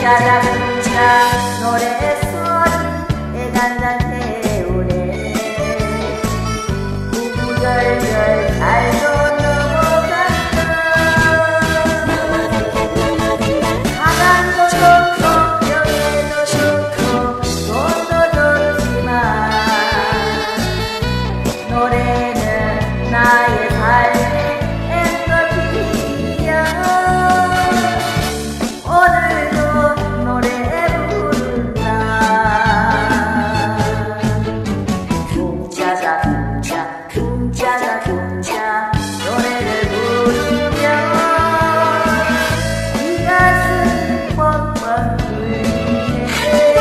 쿵짜라 노래 소리에 간장 태우네 우구절절 달도 넘어간다 사랑도 좋고 명예도 좋고 돈도 좋지만 노래는 나의 삶의 엔더피야 오늘도 노래 부른다 쿵짜자 쿵짜 쿵짜자 쿵짜 노래를 부르며 이 가슴이 뻥뻥 뚫리네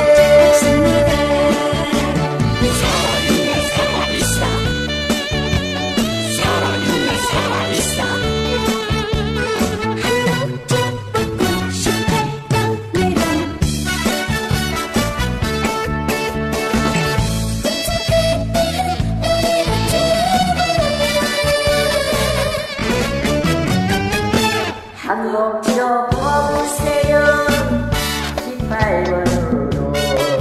한 곡 들어보세요 18번으로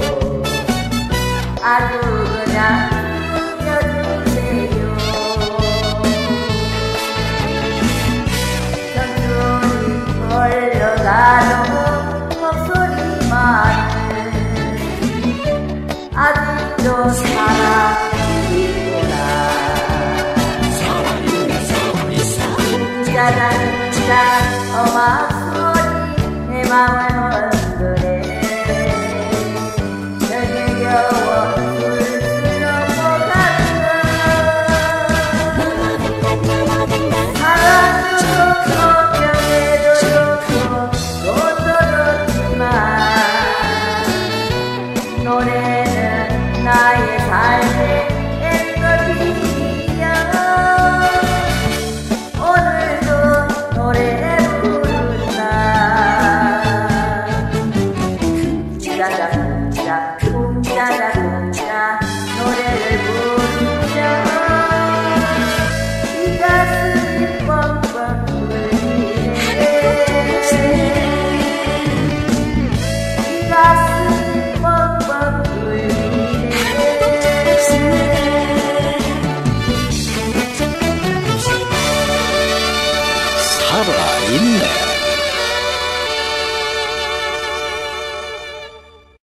아주 그냥 들려주세요 천천히 걸려가는 목소리만은 아직도 살아있구나 쿵짜라 쿵짜 음악 소리 내 맘을